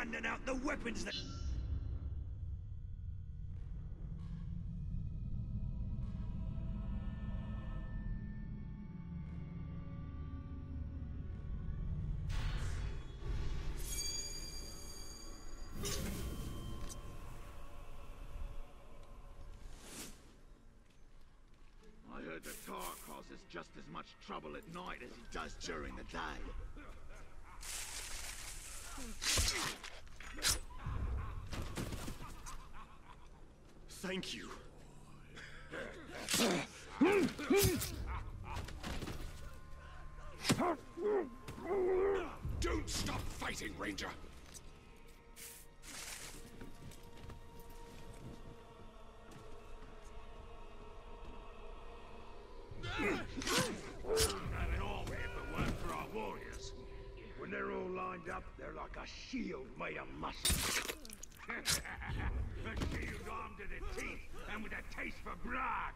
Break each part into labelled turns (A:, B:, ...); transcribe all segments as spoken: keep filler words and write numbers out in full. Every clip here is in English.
A: handing out the weapons that...
B: I heard the tar causes just as much trouble at night as it does during the day.
C: Thank you.
D: Don't stop fighting, Ranger!
A: Have it all if it weren't for our warriors. When they're all lined up, they're like a shield made of muscle. A shield armed to the teeth and with a taste for blood.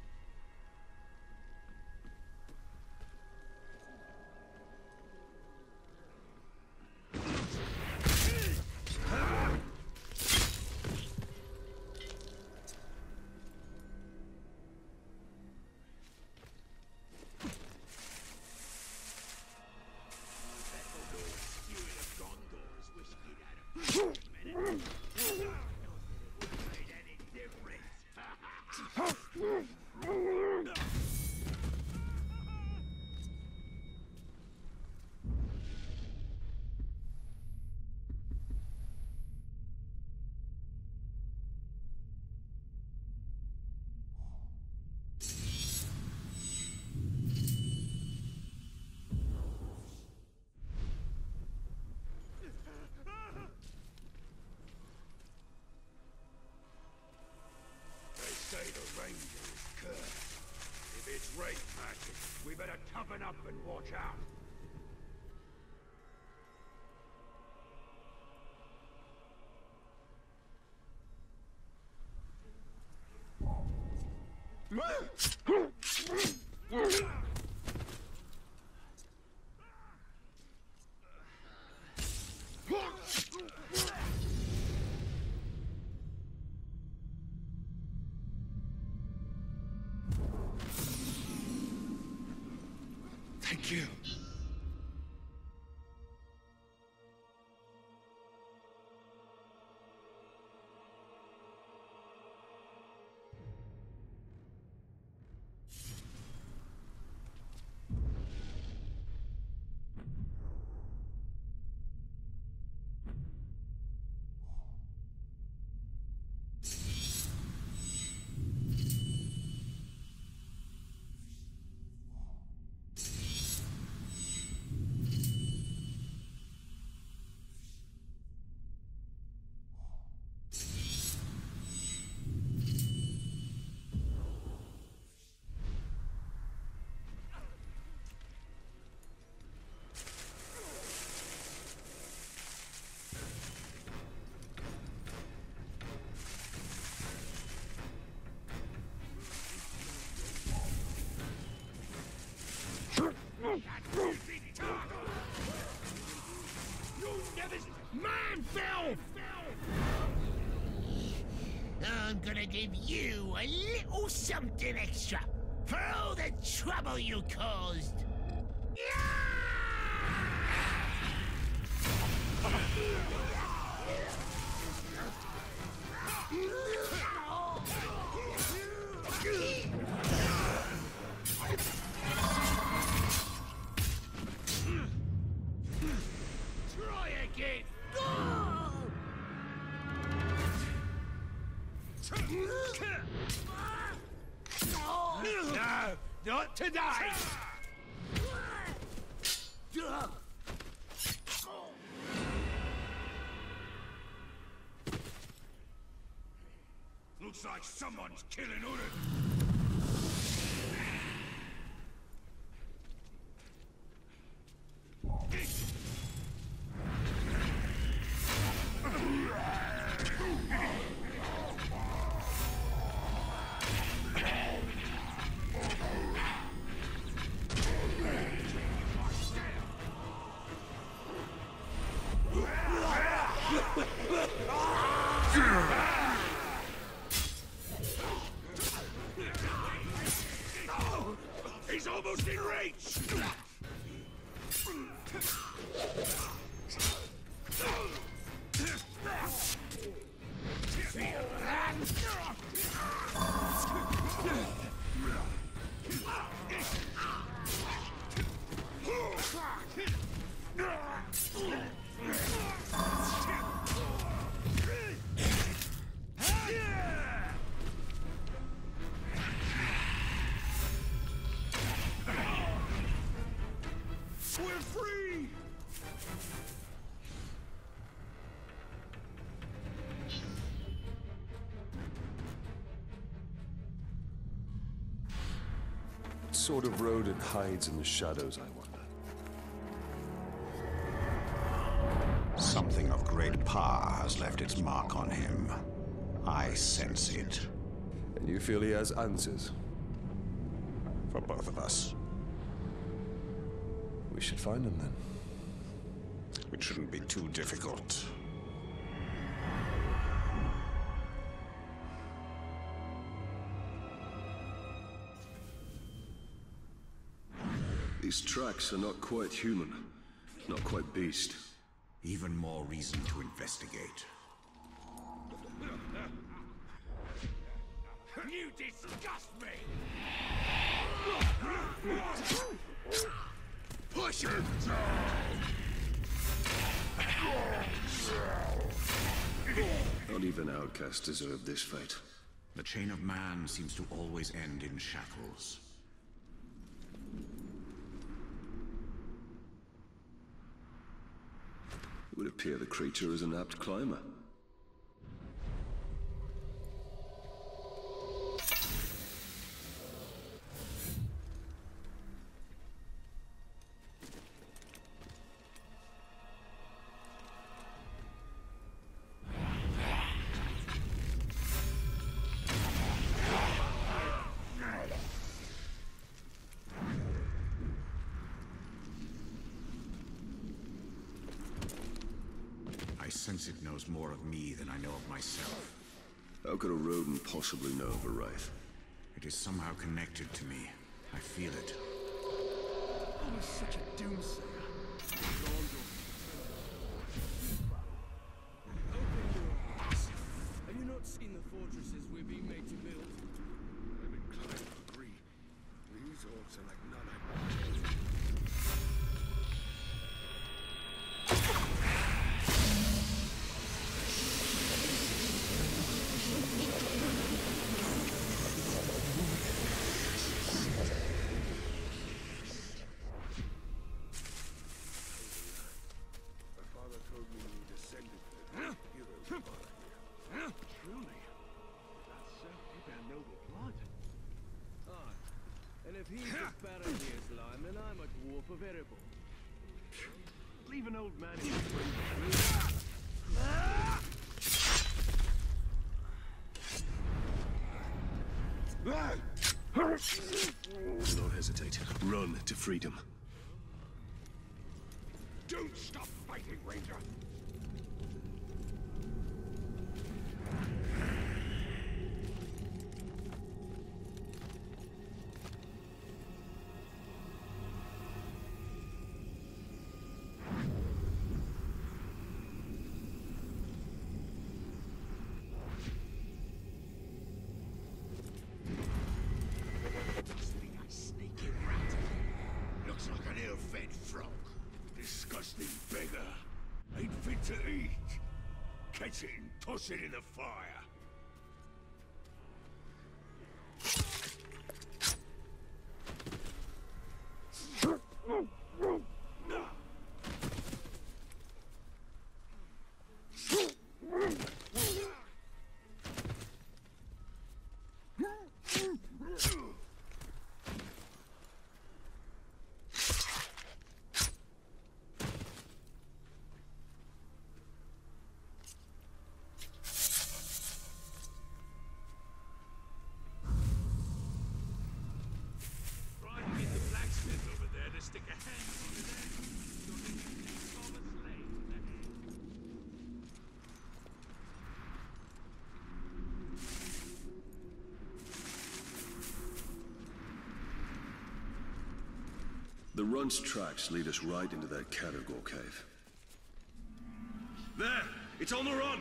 A: Say the Ranger is cursed. If it's Wraith magic, we better toughen up and watch out.
D: Thank you.
A: Man fell!
E: I'm gonna give you a little something extra for all the trouble you caused.
A: Try again! No, not today! Looks like someone's killing Uruk. He's almost in reach!
B: We're free!
C: What sort of rodent hides in the shadows, I wonder?
F: Something of great power has left its mark on him. I sense it.
C: And you feel he has answers?
F: For both of us.
C: We should find him then.
F: It shouldn't be too difficult.
C: These tracks are not quite human. Not quite beast.
F: Even more reason to investigate.
A: You disgust me!
B: Push it down!
C: Not even outcasts deserve this fate.
F: The chain of man seems to always end in shackles.
C: It would appear the creature is an apt climber.
F: I sense it knows more of me than I know of myself.
C: How could a rodent possibly know of a wraith?
F: It is somehow connected to me. I feel it.
B: I was such a doomsayer.
G: Have you not seen the fortresses we're being made to build?
D: I've been climbing for agree. These orcs are like none I've
G: And if he's as bad as he is, Lime, then I'm a dwarf of Erebor.
D: leave an old man in his
C: Do not hesitate. Run to freedom.
A: Don't stop fighting, Ranger!
B: Looks like an ill-fed frog. Disgusting beggar. Ain't fit to eat. Catch it and toss it in the fire.
C: The runt's tracks lead us right into that Catergor cave.
B: There! It's on the run!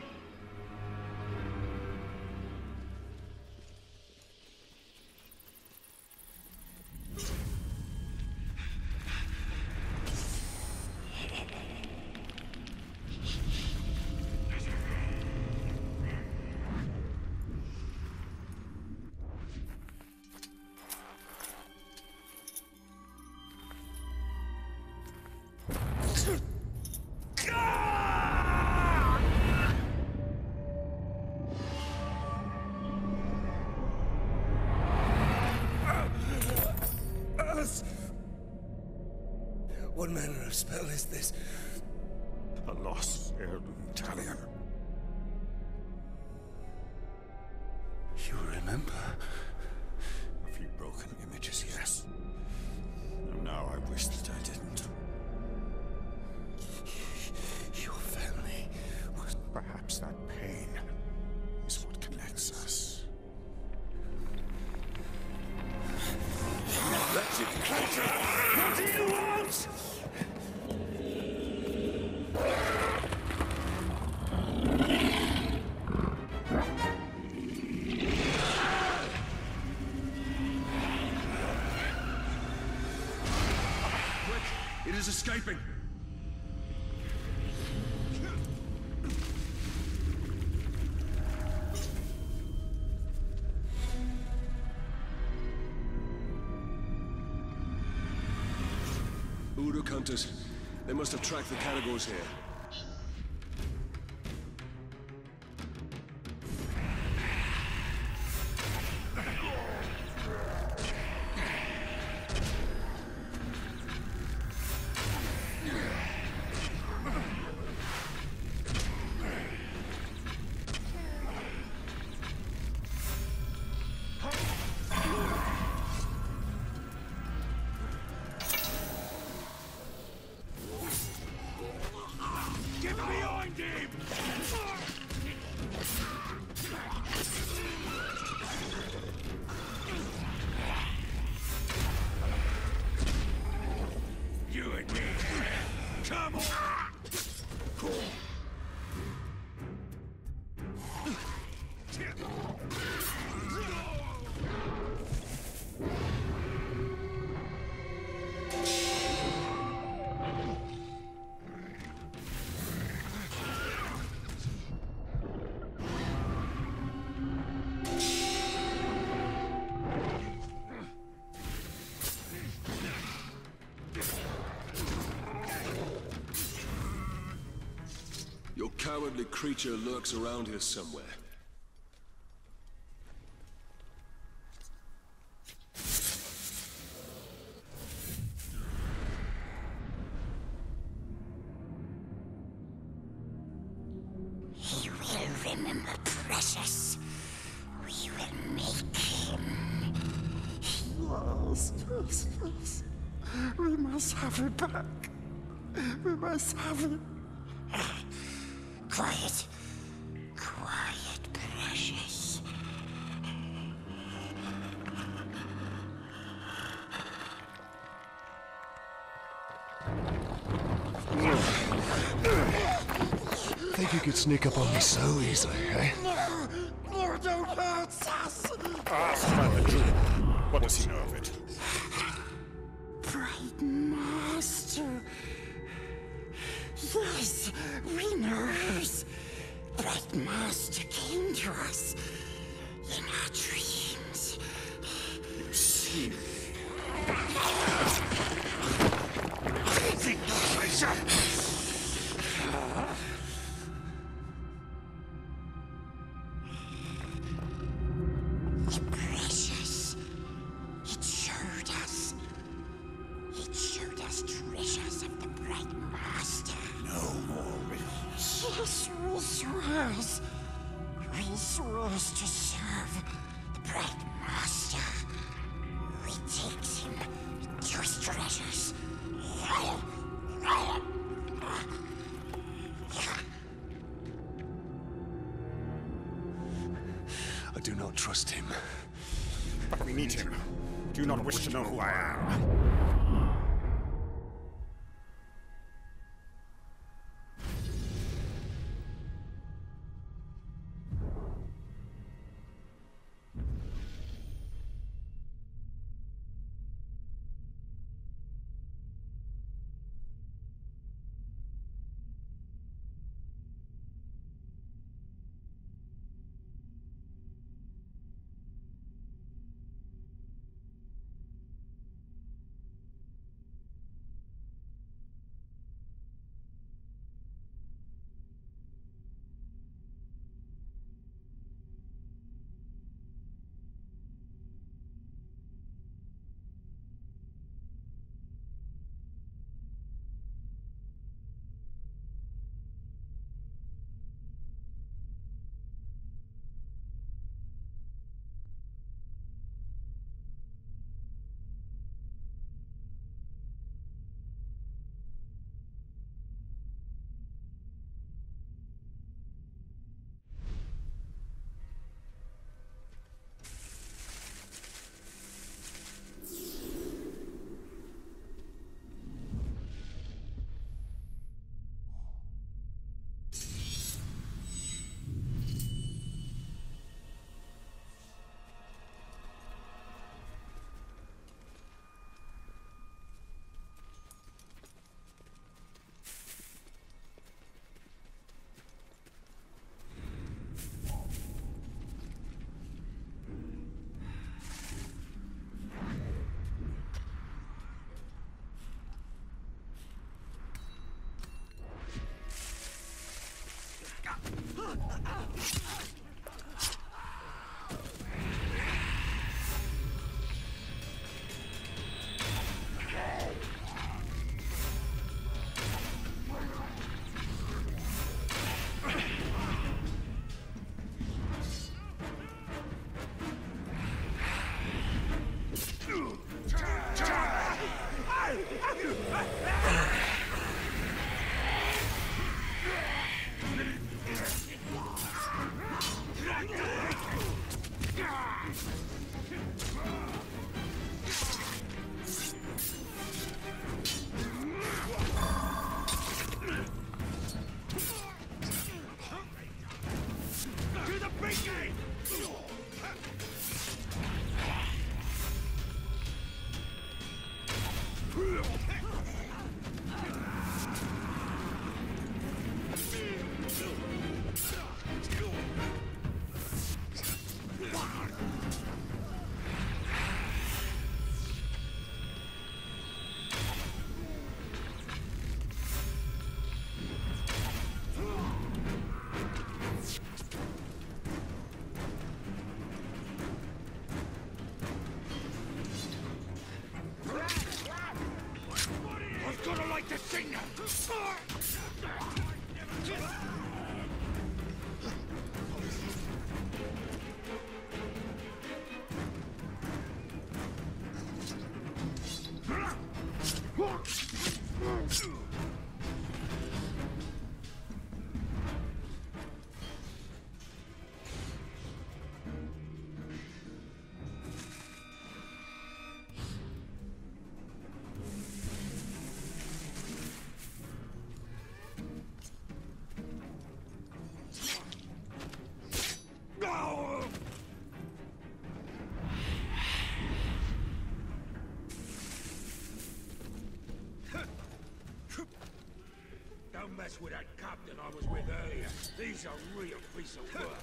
D: What manner of spell is this?
F: A lost heirloom Talion.
D: You remember? A few broken images, yes. And now I wish that I didn't. Your family was...
F: Perhaps that pain is what connects us.
B: That's it, Clayton! What do you want?
C: Quick! It is escaping! Uruk hunters. They must have tracked the Catergors here.
B: Get behind him! You and me, come on!
C: Your cowardly creature lurks around here somewhere.
E: He will remember Precious. We will make him.
H: Yes, yes, yes. We must have it back. We must have it.
E: Quiet. Quiet, Precious.
F: Think you could sneak up on me so easily, eh?
H: No! No, don't hurt us!
F: Ask about the druid. What does he know of it?
H: Bright Master. Yes, we knows. Bright Master came to us in our dreams.
F: You see me.
E: Precious. It showed us. It showed us treasures of the Bright Master.
F: No more riddles.
H: Yes, we swears. We swears to serve
E: The Bright Master. We takes him to his treasures.
F: I do not trust him.
D: But we need him. Do you not wish to know who I am?
A: Don't mess with that captain I was with earlier. He's a real piece of work.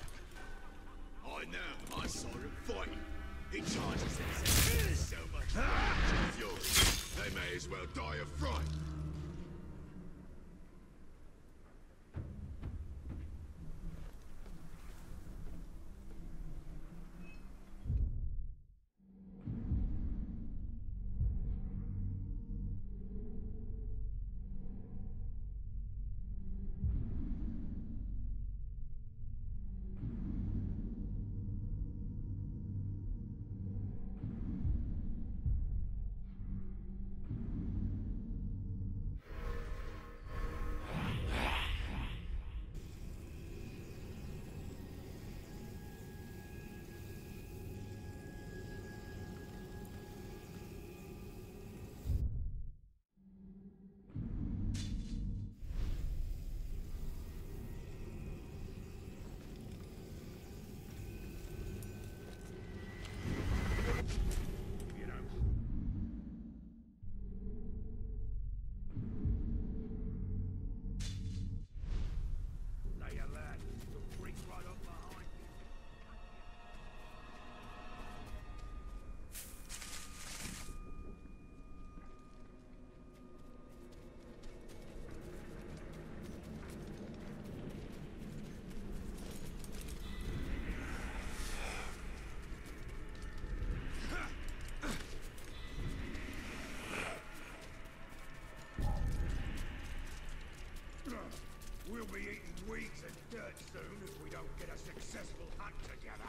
B: I know my sort of fighting. He charges himself so much fury. They may as well die of fright.
A: We'll be eating weeds and dirt soon if we don't get a successful hunt together.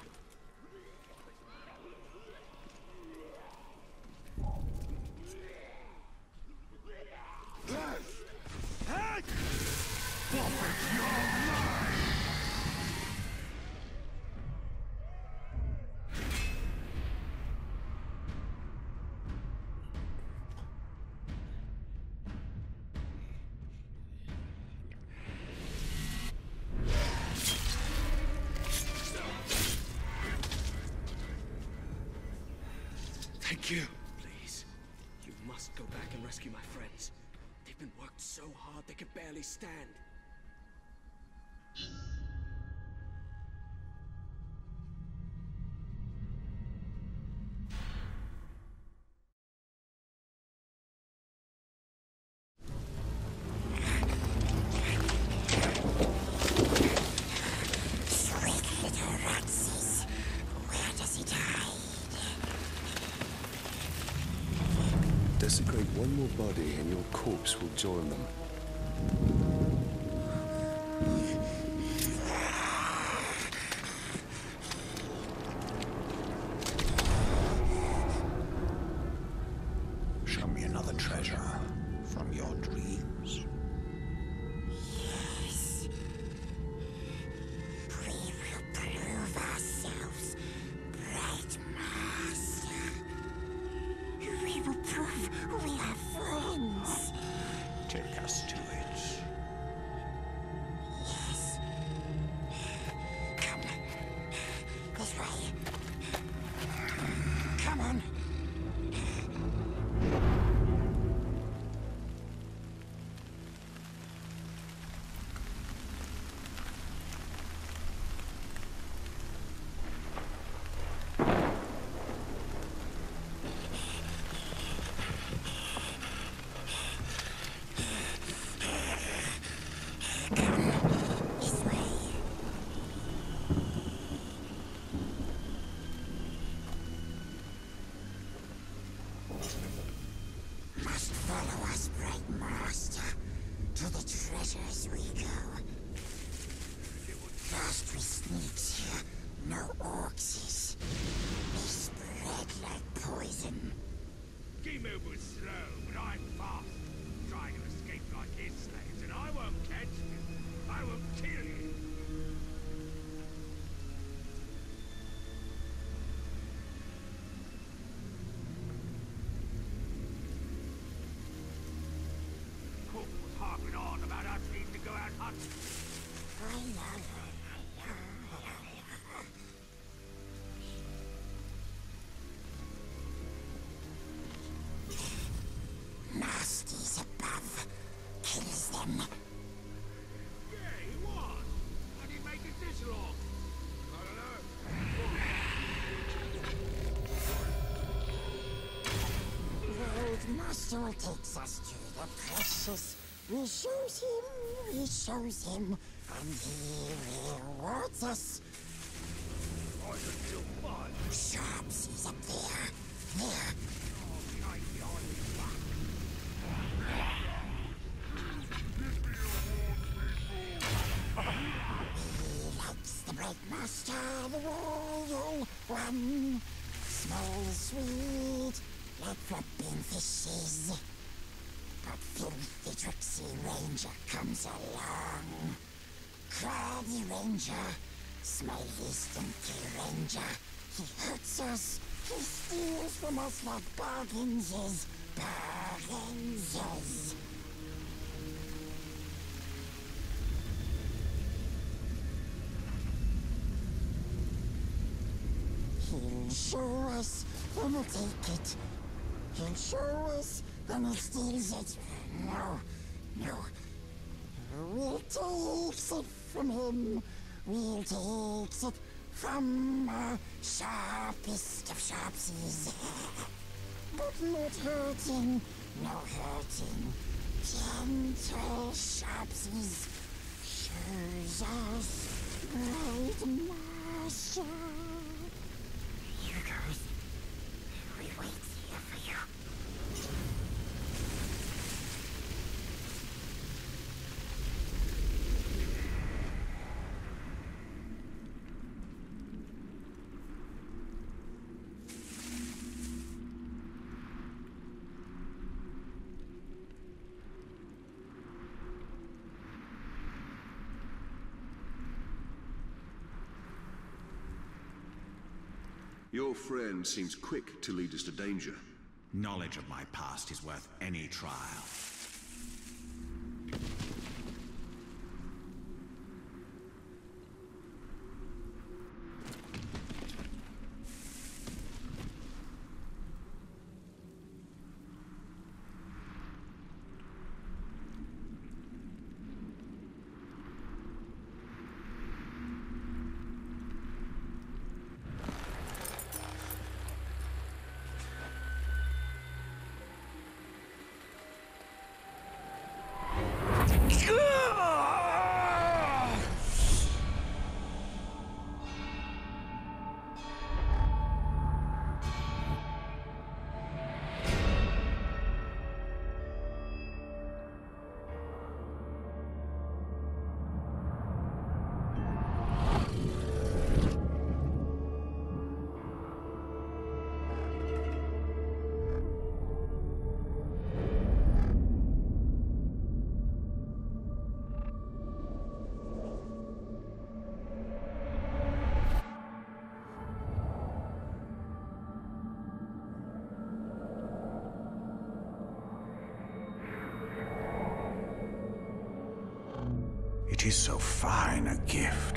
G: Thank you. Please, you must go back and rescue my friends. They've been worked so hard they can barely stand.
C: Desecrate one more body and your corpse will join them.
F: Show me another treasure from your dreams.
H: Yes. We will prove ourselves, Bright Master. We will prove we are friends.
F: Take us to it.
H: Yes. Come. This way. Come on. This way. Must follow us, Bright Master, to the treasures we go. First we sneaks here, no orcs. They spread like poison.
A: Gimu was slow, but I'm fast. Trying to escape like his slaves, and I won't catch you. I will kill you. Cook was harping on about us needing to go out hunting.
H: Nasties above. Kills them.
A: Yeah, he was. How did he make it this long? I don't know.
H: The old master will take us to the precious. We shows him, we shows him, and he rewards us.
A: I can still find.
H: Sharps is up there. There.
A: Oh, behind behind me, fuck.
H: He likes the Bright Master, the royal one. Smells sweet, like flopping fishes. But filthy tricksy ranger comes along. Crabby ranger, smelly stinky ranger. He hurts us, he steals from us like bargains is, bargains is. He'll show us, then we'll take it. He'll show us, then he steals it. No, no. We'll take it from him. We'll take it from our sharpest of sharpsies. But not hurting, no hurting. Gentle sharpsies. Shows us Bright Master. You guys, we wait here for you.
I: Your friend seems quick to lead us to danger.
F: Knowledge of my past is worth any trial. 'Tis so fine a gift.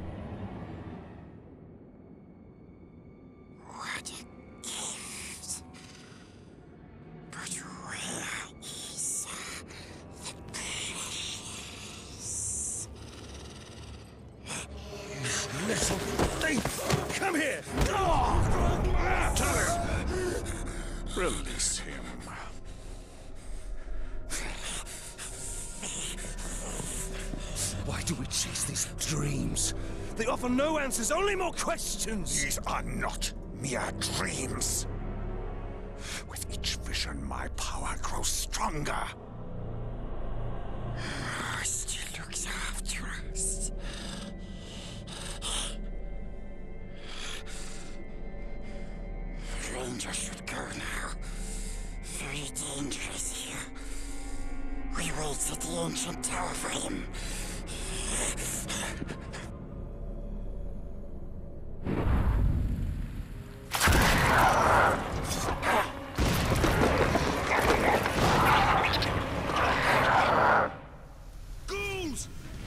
H: What a gift. But where is uh, the precious?
C: Little thief! Come here!
F: Tell him! Release him.
C: Why do we chase these dreams? They offer no answers, only more questions!
F: These are not mere dreams. With each vision, my power grows stronger.
H: Oh, still looks after us. Ranger should go now. Very dangerous here. We wait at the ancient tower for him.
B: Ghouls!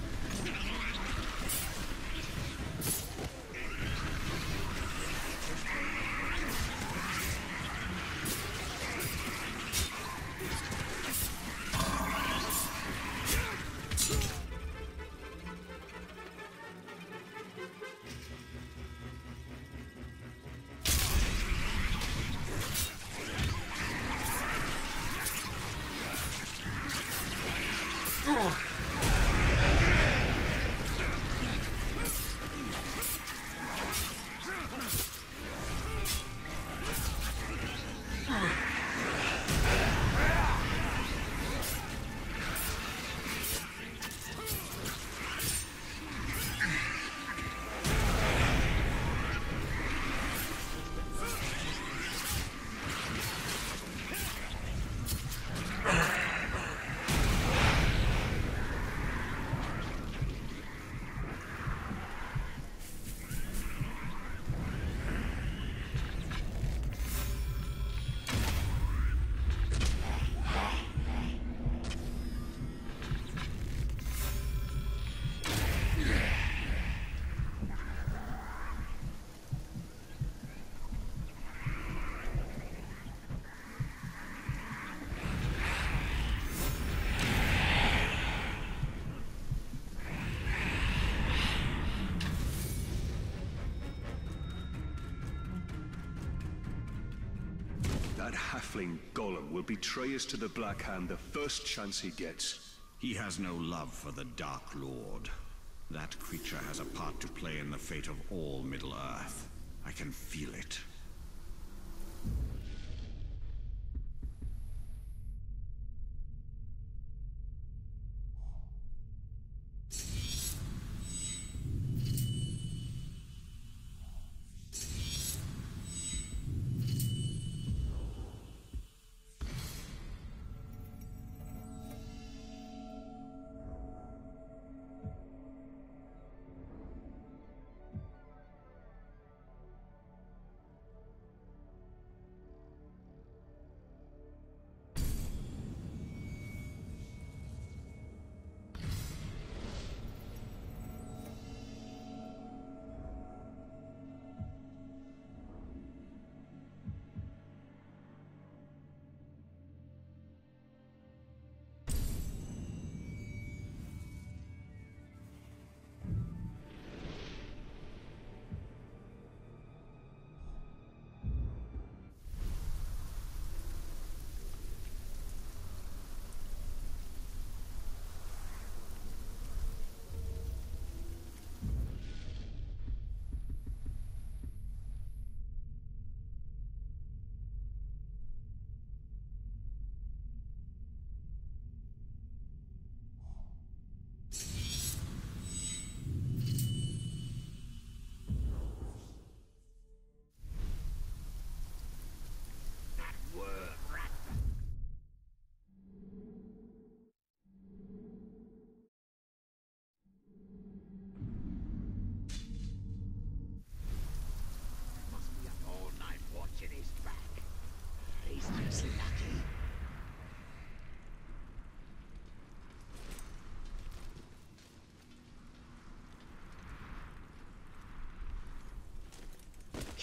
I: That halfling Gollum will betray us to the Black Hand the first chance he gets.
J: He has no love for the Dark Lord. That creature has a part to play in the fate of all Middle-earth. I can feel it.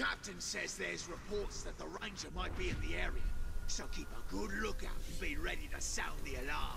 B: captain says there's reports that the Ranger might be in the area, so keep a good lookout and be ready to sound the alarm.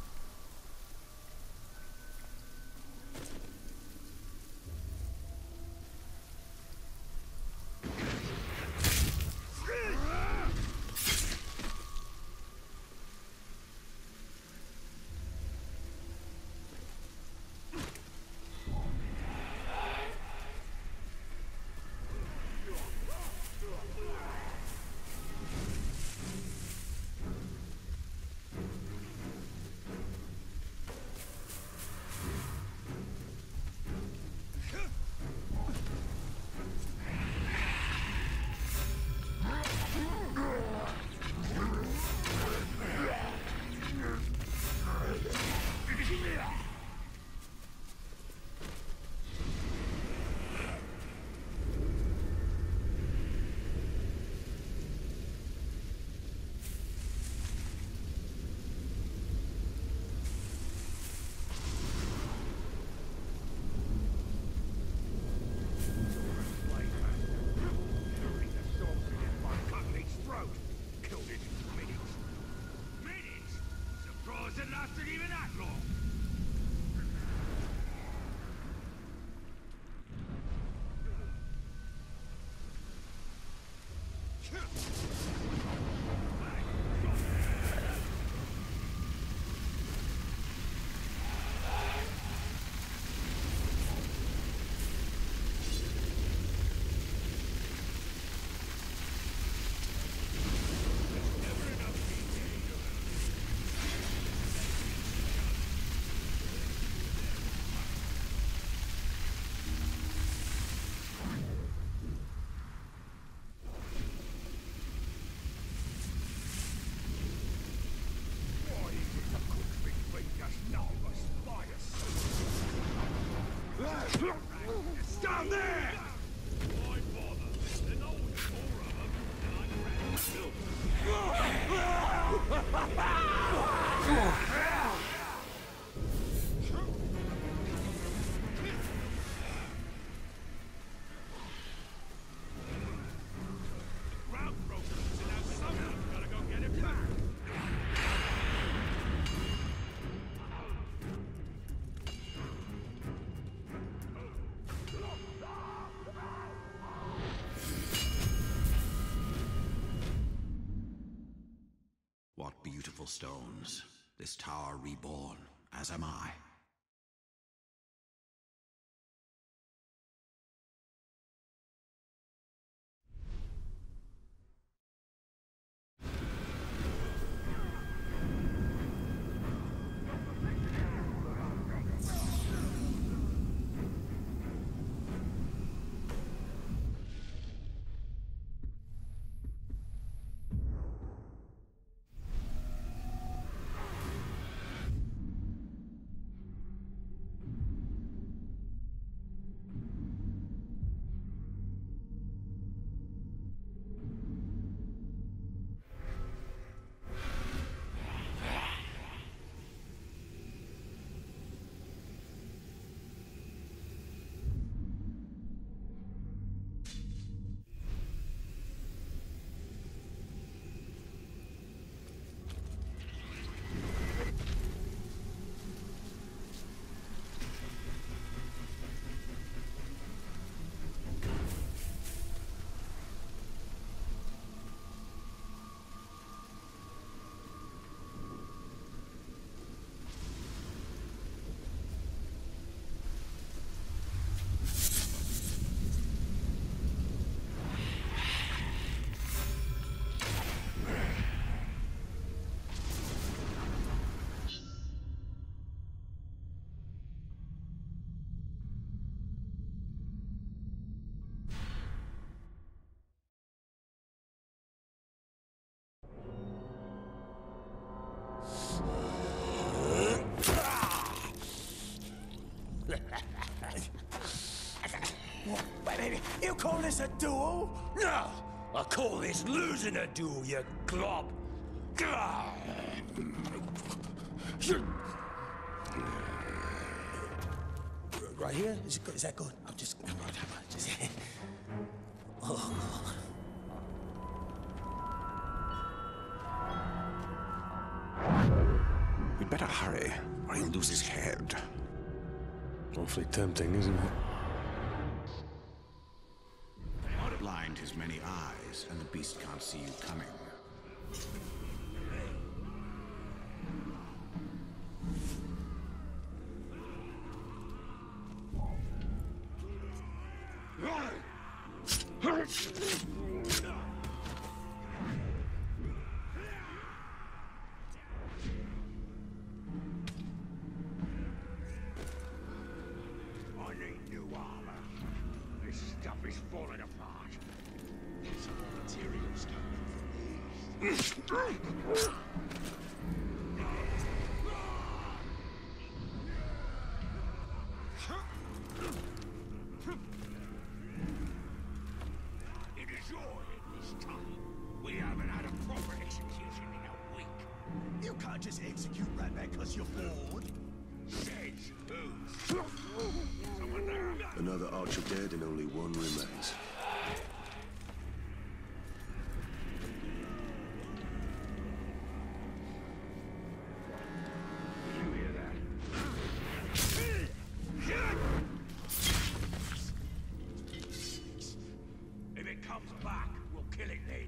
A: Down there! Why bother? There's always four of them, and Ground broken, so now someone's gotta go get it back.
J: What beautiful stones. This tower reborn, as am I.
C: You call this a duel? No! I call this losing a duel, you glob! Right here? Is, it good? Is that good? I'm just... Come on, come on. Just...
F: We'd better hurry, or he'll lose his head.
I: Awfully tempting, isn't it?
J: Blind his many eyes, and the beast can't see you coming.
A: I need new armor. This stuff is falling apart.
B: Some materials coming from the east.
A: It is your head this time. We haven't had a proper execution in a week.
C: You can't just execute right back because you're bored.
A: Says who? Someone there?
I: Another archer dead and only one remains.
A: You hear that? If it comes back, we'll kill it then.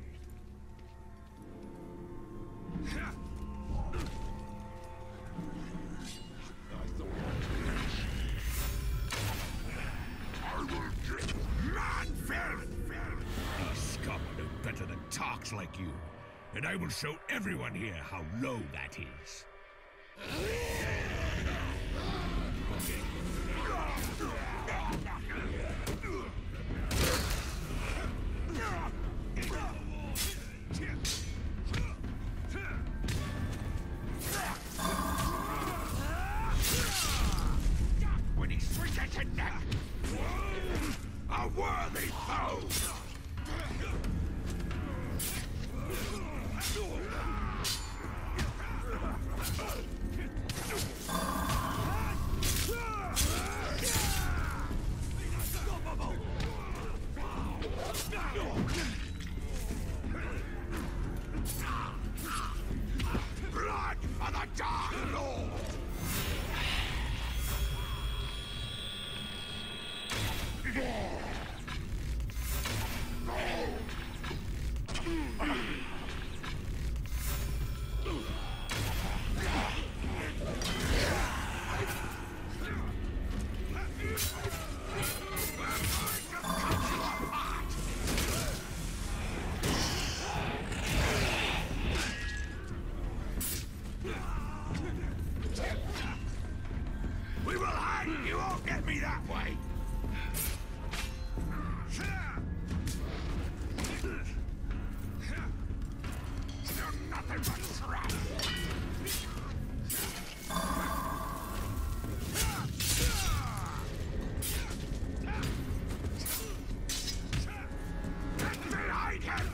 C: These scum know better than talks like you. And I will show everyone here how low that is.
A: When he swings at your neck! A worthy foe! Blood for the Dark Lord! We will hang! You won't get me that way! You're nothing but trash! Behind him!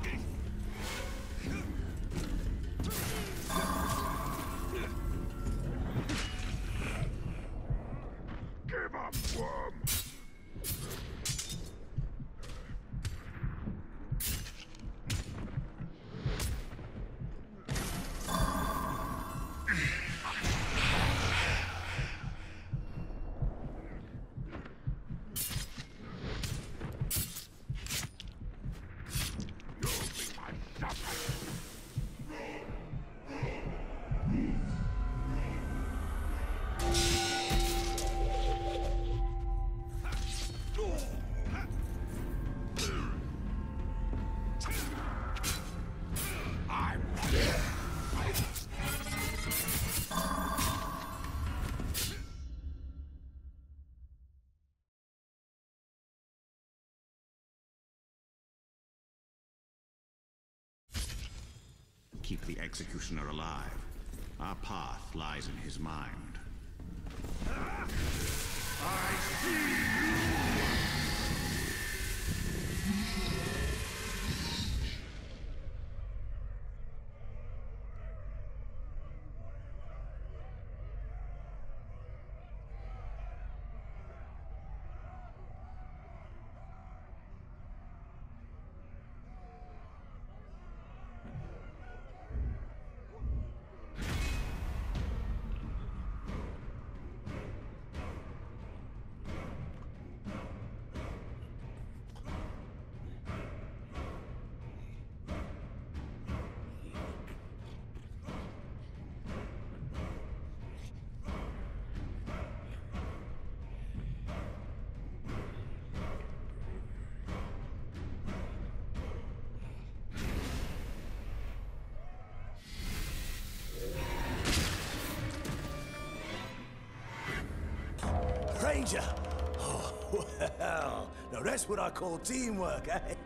A: Give up, worm! You'll be my supper! I'm
J: Keep the executioner alive. Our path lies in his mind.
A: I see you!
K: Ranger! Oh, well, now that's what I call teamwork, eh?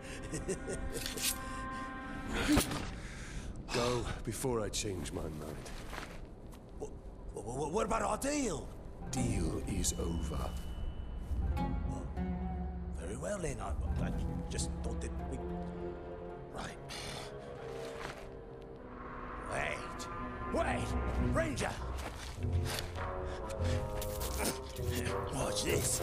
L: Go before I change my mind.
K: What, what, what about our deal?
L: Deal is over.
K: Oh, very well then, I, I just thought that we... Right. Wait, wait, Ranger! Watch this.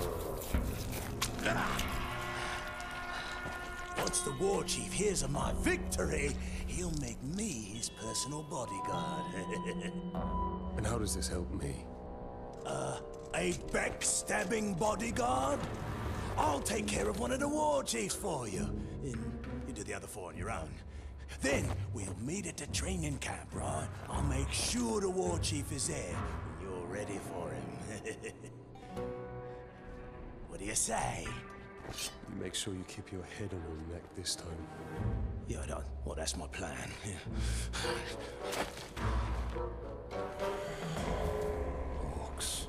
K: Once the war chief hears of my victory, he'll make me his personal bodyguard.
L: And how does this help me?
K: Uh, a backstabbing bodyguard? I'll take care of one of the war chiefs for you. And you do the other four on your own. Then we'll meet at the training camp, right? I'll make sure the war chief is there when you're ready for him. What do you say?
L: You make sure you keep your head on your neck this time.
K: Yeah, I don't. Well, that's my plan. Yeah.
L: Orcs.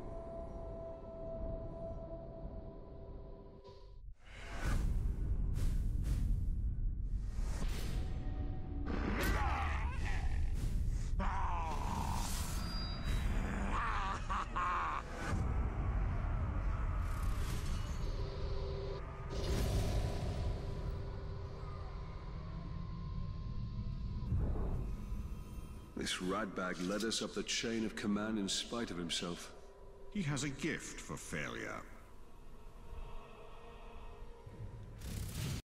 I: This ratbag led us up the chain of command in spite of himself.
J: He has a gift for failure.